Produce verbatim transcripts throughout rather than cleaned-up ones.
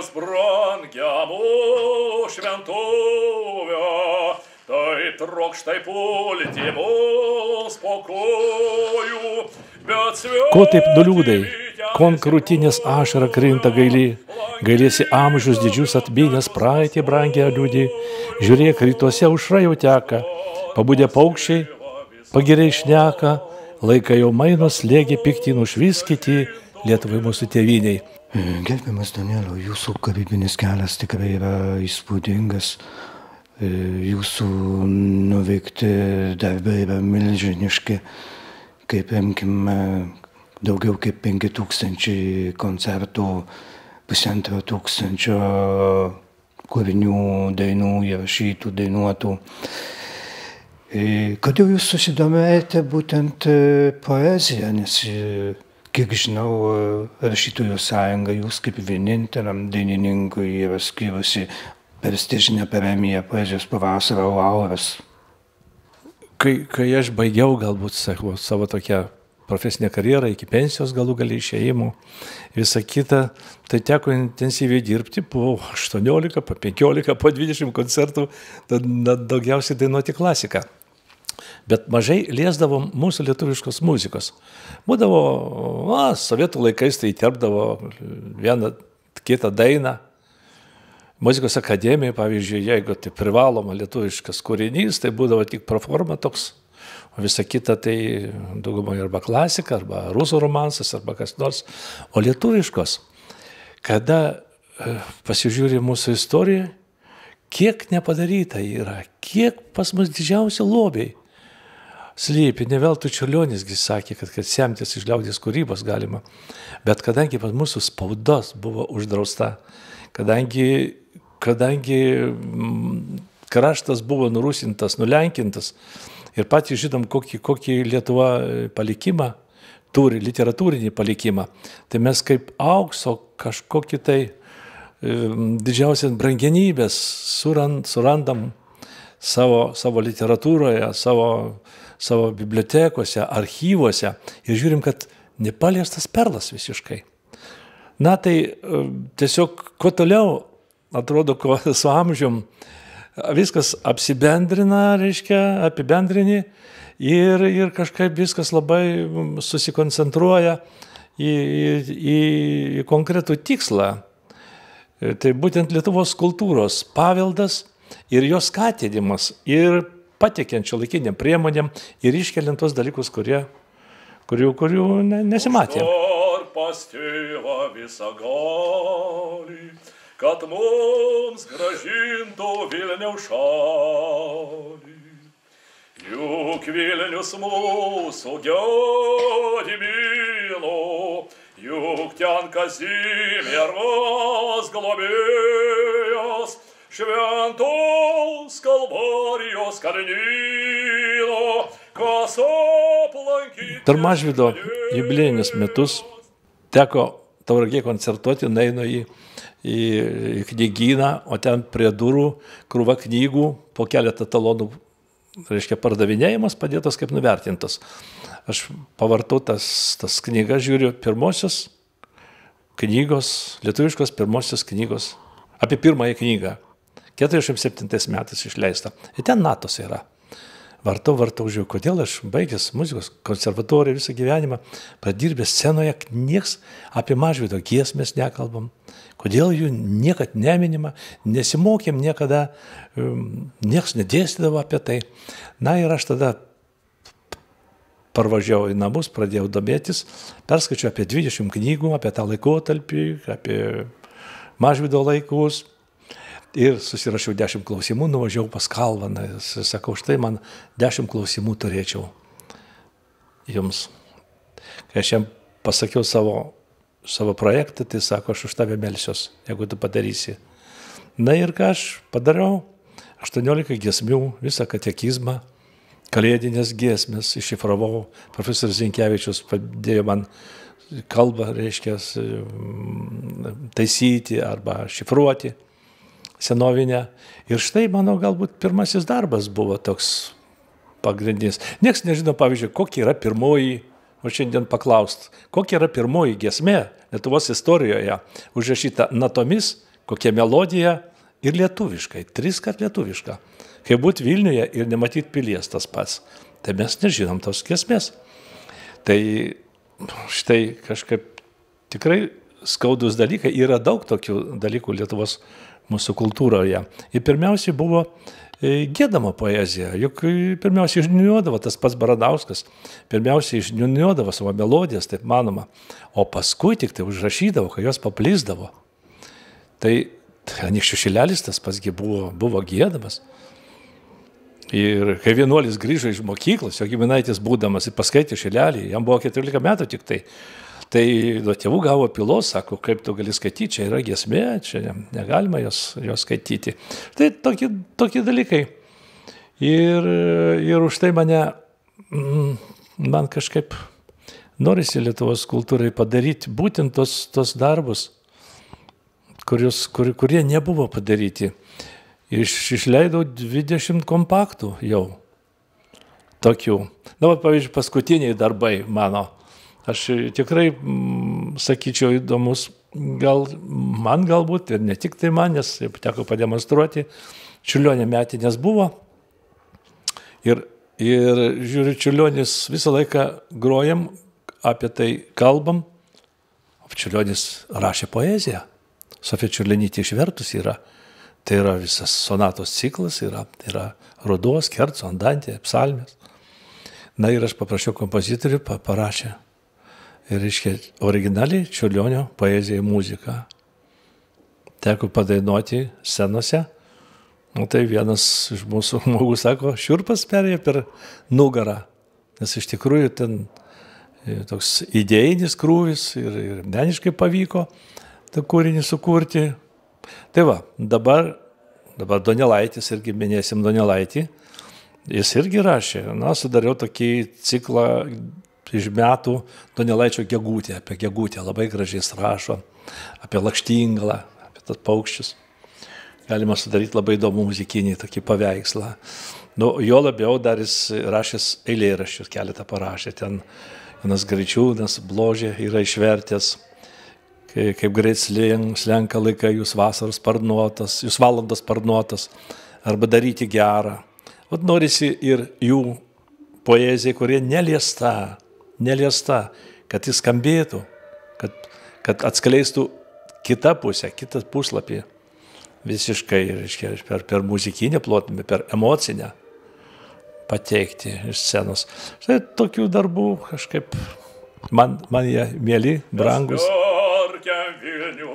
Jos brangiamo šventovę, tai trokštai pulti mus po kojų, bet sveikai. Ko taip nuliūdai, kon krūtinės ašara krinta gaili, gailėsi amžius didžius atminęs praeitį brangią liūdį, žiūrėk, rytuose aušra jau teka, pabudę paukščiai, pagiriai šneka, laiką jau mainos slėgė pikti nušviskyti Lietuvai mūsų tėviniai. Gerbiamas Danieliau, jūsų kūrybinis kelias tikrai yra įspūdingas. Jūsų nuveikti darbai yra milžiniški. Kaip imkime, daugiau kaip penki tūkstančiai koncertų, pusantro tūkstančio kūrinių, dainų, įrašytų, dainuotų. Kodėl jūs susidomėjote būtent poeziją, nes kiek žinau, Rašytojų sąjunga jūs kaip vieninteliam dainininkui yra skyrusi prestižinę premiją poezijos pavasario lauras. Kai, kai aš baigiau galbūt savo, savo tokią profesinę karjerą iki pensijos galų gali išėjimų, visą kitą, tai teko intensyviai dirbti po aštuoniolika, po penkiolika, po dvidešimt koncertų, daugiausiai dainuoti klasiką. Bet mažai liesdavom mūsų lietuviškos muzikos. Būdavo, na, sovietų laikais tai įterpdavo vieną kitą dainą. Muzikos akademija, pavyzdžiui, jeigu tai privaloma lietuviškas kūrinys, tai būdavo tik proforma toks. O visa kita tai daugumai arba klasika, arba rusų romansas, arba kas nors. O lietuviškos, kada pasižiūri mūsų istoriją, kiek nepadaryta yra, kiek pas mus didžiausi lobiai slypi. Ne veltui Čiurlionisgi sakė, kad, kad semtis iš liaudies kūrybos galima. Bet kadangi pas mūsų spaudos buvo uždrausta, kadangi, kadangi kraštas buvo nurusintas, nulenkintas ir patys žinom, kokį, kokį Lietuva palikimą turi, literatūrinį palikimą, tai mes kaip aukso kažkokį tai didžiausias brangenybės surand, surandam savo, savo literatūroje, savo savo bibliotekose, archyvuose ir žiūrim, kad nepaliestas perlas visiškai. Na tai tiesiog kuo toliau, atrodo, kuo su amžium viskas apsibendrina, reiškia, apibendrini ir, ir kažkaip viskas labai susikoncentruoja į, į, į konkretų tikslą. Tai būtent Lietuvos kultūros paveldas ir jos skatinimas ir pateikiant šiuolaikiniam priemonėm ir iškeliant tuos dalykus, kurie, kurių, kurių nesimatė. Ar pas tėvą visagalį, kad mums gražintų Vilniaus šalį. Juk Vilnius mūsų Gedimino, juk ten Kazimieras globėjas, šventos Kalvarijos kalnyno, kas aplankyti. Per Mažvydo jubiliejinius metus teko Tauragėje koncertuoti, nueinu į, į, į knygyną, o ten prie durų krūva knygų, po keletą talonų, reiškia, pardavinėjimas padėtos kaip nuvertintas. Aš pavartau tas, tas knygas, žiūriu, pirmosios knygos, lietuviškos pirmosios knygos, apie pirmąją knygą. keturiasdešimt septintais metais išleista. Ir ten natos yra. Vartau, vartau, žiūrėjau, kodėl aš baigęs muzikos konservatoriją visą gyvenimą, pradirbęs scenoje, nieks apie Mažvydo giesmės nekalbam. Kodėl jų niekad neminima, nesimokėm niekada, um, nieks nedėstydavo apie tai. Na ir aš tada parvažiavau į namus, pradėjau domėtis, perskaičiau apie dvidešimt knygų, apie tą laikotarpį, apie Mažvydo laikus. Ir susirašiau dešimt klausimų, nuvažiavau pas Kalvaną. Sakau, štai man dešimt klausimų turėčiau jums. Kai aš jam pasakiau savo, savo projektą, tai sako, aš už tave melsiuos, jeigu tu padarysi. Na ir ką aš padariau? aštuoniolika giesmių, visą katekizmą, kalėdinės giesmės iššifravau. Profesorius Zinkevičius padėjo man kalbą, reiškia, taisyti arba šifruoti senovinę. Ir štai mano galbūt pirmasis darbas buvo toks pagrindinis. Niekas nežino, pavyzdžiui, kokia yra pirmoji, o šiandien paklaust, kokia yra pirmoji giesmė Lietuvos istorijoje užrašyta natomis, kokia melodija ir lietuviškai, tris kart lietuviška. Kai būt Vilniuje ir nematyti pilies tas pats, tai mes nežinom tos giesmės. Tai štai kažkaip tikrai skaudus dalykai, yra daug tokių dalykų Lietuvos mūsų kultūroje. Ir pirmiausiai buvo giedama poezija, juk pirmiausiai išniuodavo tas pats Baranauskas, pirmiausiai išniuodavo savo melodijas, taip manoma, o paskui tik tai užrašydavo, kai jos paplysdavo. Tai Anykščių Šilelis tas pasgi buvo, buvo giedamas. Ir kai vienuolis grįžo iš mokyklos, jo giminaitis būdamas ir paskaitė Šilelį, jam buvo keturiolika metų tik tai, tai nuo tėvų gavo pylos, sako, kaip tu gali skaityti, čia yra giesmė, čia negalima jos, jos skaityti. Tai tokie, tokie dalykai. Ir, ir už tai mane, man kažkaip norisi Lietuvos kultūrai padaryti būtent tos, tos darbus, kurius, kur, kurie nebuvo padaryti. Iš, išleidau dvidešimt kompaktų jau tokių. Na, pavyzdžiui, paskutiniai darbai mano. Aš tikrai, m, sakyčiau, įdomus, gal, man galbūt, ir ne tik tai man, nes teko pademonstruoti, Čiurlionio metinės buvo. Ir, ir žiūriu, Čiurlionis visą laiką grojam, apie tai kalbam. Čiurlionis rašė poeziją. Sofija Čiurlionytė išvertus yra. Tai yra visas sonatos ciklas, yra, yra Ruduo, Skerco, Andantė, Psalmės. Na ir aš paprašiau kompozitorių, parašė. Ir reiškia, originaliai Čiurlionio poezija muzika. Teko padainuoti scenose. Nu, tai vienas iš mūsų žmogų sako, šiurpas perėjo per nugarą. Nes iš tikrųjų ten toks idėjinis krūvis ir, ir meniškai pavyko tą kūrinį sukurti. Tai va, dabar, dabar Donelaitis, irgi minėsim Donelaitį, jis irgi rašė. Na, sudariau tokį ciklą iš metų Donelaičio Gegutė, apie Gegutę, labai gražiai rašo, apie Lakštingalą, apie tas paukščius. Galima sudaryti labai įdomų muzikinį tokį paveikslą. Nu, jo labiau dar jis rašęs eilėraščius, keletą parašė. Ten Jonas Graičiūnas, Bložė yra išvertęs, kaip greit slenka laikai, jūs vasaros sparnuotas, jūs valandos sparnuotas, arba daryti gerą. Vat norisi ir jų poezija, kurie neliesta, neliesta, kad jis skambėtų, kad, kad atskleistų kitą pusę, kitą puslapį. Visiškai, reiškia, per, per muzikinę plotmę, per emocinę pateikti iš scenos. Štai tokių darbų kažkaip man, man jie mieli, brangus. Vilnių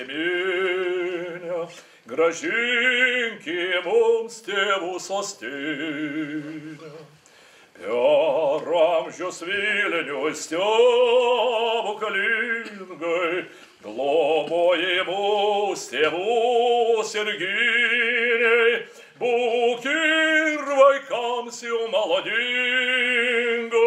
prisiminę, gražinki mums tėvų sostinę. Per amžius Vilnių stebuklingai, globoji mūs tėvus ir gynei, būk ir vaikams jų malodinga.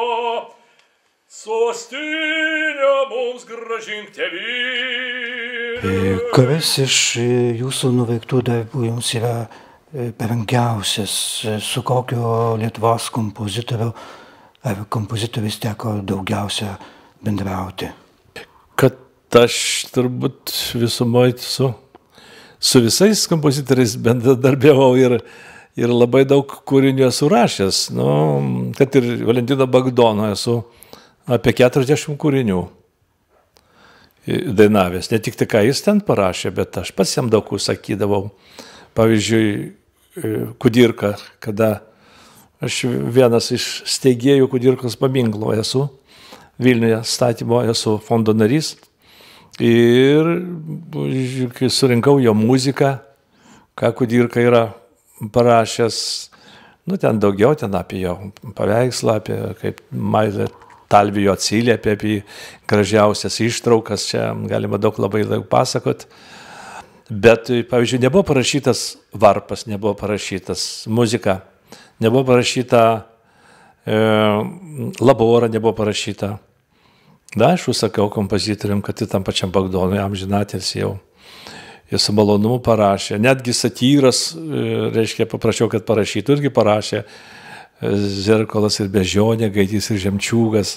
Sostinę mums grąžink tėvynę. Kuris iš jūsų nuveiktų darbų jums yra brangiausias, su kokio Lietuvos kompozitoriu ar kompozitorius teko daugiausia bendrauti? Kad aš turbūt visumoje su, su visais kompozitoriais bendradarbiavau ir, ir labai daug kūrinių esu rašęs. Nu, kad ir Valentino Bagdono esu apie keturiasdešimt kūrinių dainavęs. Ne tik tai, ką jis ten parašė, bet aš pats jam daug sakydavau. Pavyzdžiui, Kudirka, kada aš vienas iš steigėjų Kudirkos paminklo esu, Vilniuje statymo esu fondo narys. Ir kai surinkau jo muziką, ką Kudirka yra parašęs, nu ten daugiau, ten apie jo paveikslą, apie kaip Mailė Talvijo atsiliepė, apie gražiausias ištraukas, čia galima daug labai daug pasakot. Bet, pavyzdžiui, nebuvo parašytas varpas, nebuvo parašytas muzika, nebuvo parašyta e, labora, nebuvo parašyta. Da, aš užsakiau kompozitoriam, kad tam pačiam Bagdonui amžinatilsį jau jis su malonumu parašė. Netgi satyras, e, reiškia, paprašiau, kad parašytų, irgi parašė Zerkolas ir Bežionė, Gaidys ir Žemčiūgas.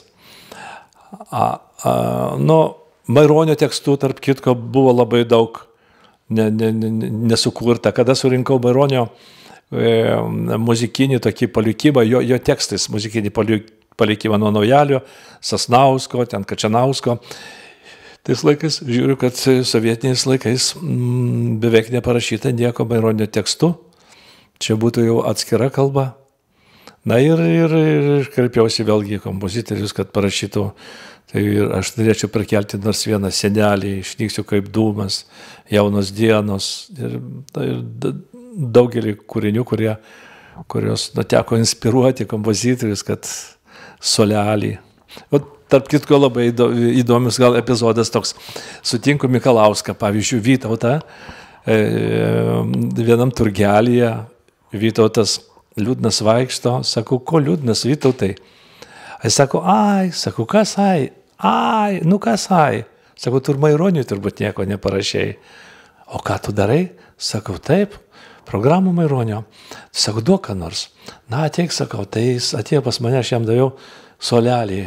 A, a, nu, Maironio tekstų, tarp kitko, buvo labai daug ne, ne, ne, nesukurta. Kada surinkau Maironio e, muzikinį tokį palikimą, jo, jo tekstais muzikinį palikimą nuo Naujalio, Sasnausko, ten Kačanausko. Tais laikais žiūriu, kad sovietiniais laikais mm, beveik neparašyta nieko Maironio tekstu. Čia būtų jau atskira kalba. Na ir, ir, ir kreipiausi vėlgi kompozitorius, kad parašytų. Tai aš norėčiau perkelti nors vieną senelį, Išnyksiu kaip dūmas, Jaunos dienos ir, ir daugelį kūrinių, kurie, kurios nu, teko inspiruoti kompozitorius, kad Solelį. O, tarp kitko labai įdomus gal epizodas toks. Sutinku Mikalauską, pavyzdžiui, Vytautą, e, vienam turgelyje Vytautas liūdnas vaikšto, sako, ko liūdnas Vytautai? Jis sako, ai, sako, kas ai, ai, nu kas ai. Sako, tu ir Maironiui turbūt nieko neparašėjai. O ką tu darai? Sakau, taip, programų Maironio. Sako, duok ką nors. Na, ateik, sakau, tai jis atėjo pas mane, aš jam daviau Solelį.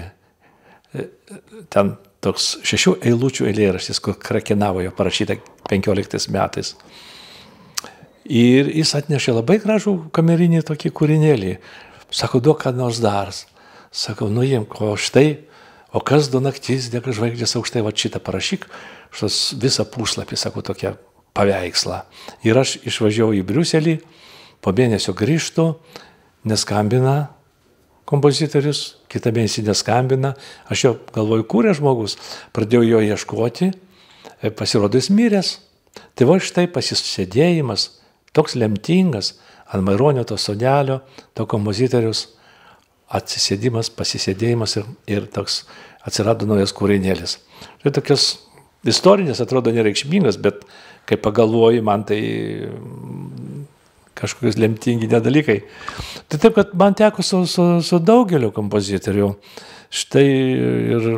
Ten toks šešių eilučių eilėraštis, kur Krakenavo jo parašyta penkioliktais metais. Ir jis atnešė labai gražų kamerinį tokį kūrinėlį. Sako, duok ką nors dar. Sakau, nuimk, o štai, o kas du naktis, dėka žvaigždės aukštai, va šitą parašyk, štas visą puslapį, sakau, tokią paveikslą. Ir aš išvažiavau į Briuselį, po mėnesio grįžtu, neskambina kompozitorius, kitą mėnesį neskambina, aš jau galvoju, kūrė žmogus, pradėjau jo ieškoti, pasirodo jis miręs. Tai va štai pasisėdėjimas, toks lemtingas, ant Maironio to sodelio, to kompozitorius, atsisėdimas, pasisėdėjimas ir, ir toks atsirado naujas kūrinėlis. Tai tokios istorinės atrodo nereikšmingas, bet kai pagalvoji, man tai kažkokius lemtingi nedalykai. Tai taip, kad man teko su, su, su daugeliu kompozitorių. Štai ir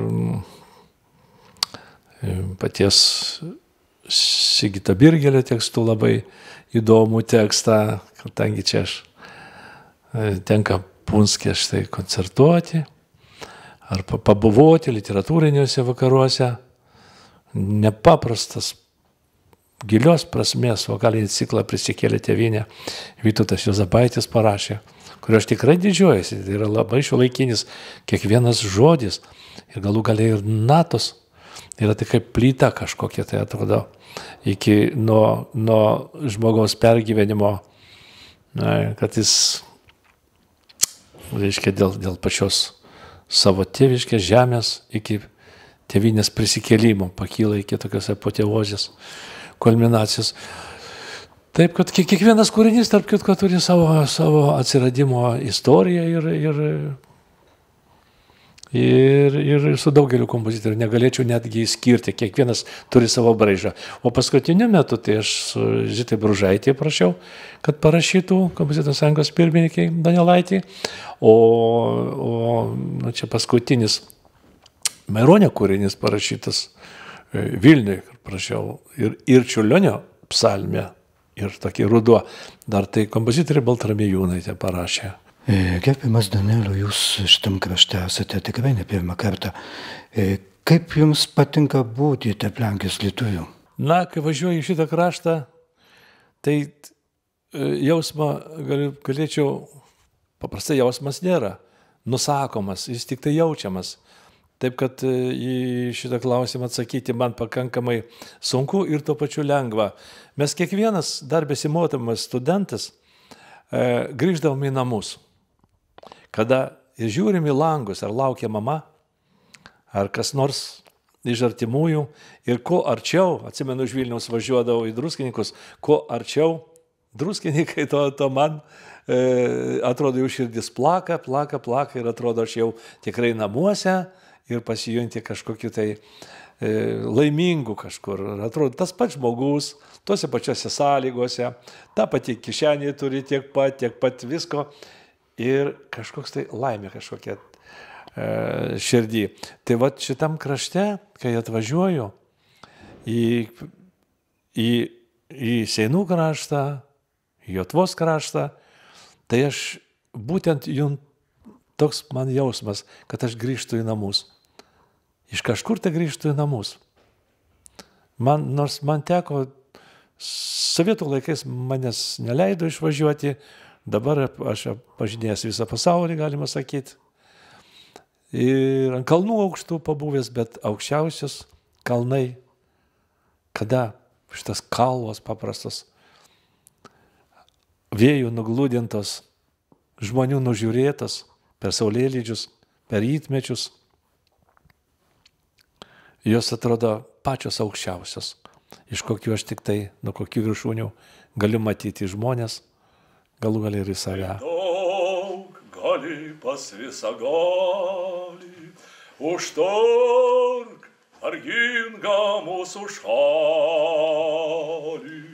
paties Sigito Birgelio tekstų labai įdomų tekstą, kadangi čia aš tenka Punske štai koncertuoti ar pabuvoti literatūriniuose vakaruose. Nepaprastas gilios prasmės vokalinį ciklą Prisikėlė tėvynė Vytautas Juozapaitis parašė, kurio aš tikrai didžiuojasi. Tai yra labai šiuolaikinis kiekvienas žodis ir galų galiai ir natos. Yra tai kaip plyta kažkokia, tai atrodo, iki nuo, nuo žmogaus pergyvenimo, na, kad jis, reiškia, dėl, dėl pačios savo tėviškės žemės iki tėvynės prisikėlimo pakyla iki tokios apoteozės, kulminacijos. Taip, kad kiekvienas kūrinys, tarp kitko, turi savo, savo atsiradimo istoriją ir, ir, ir, ir su daugeliu kompozitorių negalėčiau netgi skirti, kiekvienas turi savo braižą. O paskutiniu metu tai aš su Zitai Bružaitė prašiau, kad parašytų kompozitorių sąjungos pirmininkai Danielaitį, o, o nu, čia paskutinis Maironio kūrinys parašytas Vilniui, prašiau, ir, ir Čiurlionio psalmė, ir tokį ruduo, dar tai kompozitoriai Baltramiejūnaitė parašė. Gerbiamas Danieliau, jūs šitam krašte esate tikrai ne pirmą kartą. Kaip jums patinka būti tarp Lenkijos lietuvių? Na, kai važiuoju į šitą kraštą, tai jausmą galėčiau, paprastai jausmas nėra nusakomas, jis tik tai jaučiamas. Taip, kad į šitą klausimą atsakyti man pakankamai sunku ir tuo pačiu lengva. Mes kiekvienas dar besimodamas studentas grįždavom į namus. Kada žiūrim į langus, ar laukia mama, ar kas nors iš artimųjų, ir kuo arčiau, atsimenu, iš Vilniaus važiuodavau į Druskininkus, kuo arčiau Druskininkai, to, to man e, atrodo, jų širdis plaka, plaka, plaka, ir atrodo, aš jau tikrai namuose ir pasijunti kažkokiu tai e, laimingu kažkur. Atrodo, tas pats žmogus, tuose pačiose sąlygose, ta pati kišenė turi tiek pat, tiek pat visko. Ir kažkoks tai laimė kažkokia e, širdį. Tai va šitam krašte, kai atvažiuoju į, į, į Seinų kraštą, į Jotvos kraštą, tai aš būtent jums toks man jausmas, kad aš grįžtu į namus. Iš kažkur tai grįžtu į namus. Man, nors man teko Sovietų laikais manęs neleido išvažiuoti, dabar aš pažinėjęs visą pasaulį, galima sakyti. Ir ant kalnų aukštų pabuvęs, bet aukščiausios kalnai, kada šitas kalvos paprastos, vėjų nuglūdintos, žmonių nužiūrėtos per saulėlydžius, per rytmečius, jos atrodo pačios aukščiausios, iš kokių aš tik tai, nuo kokių viršūnių galiu matyti žmonės, galų gali ir į save. Daug gali pas visagalį, užtark vargingą mūsų šalį.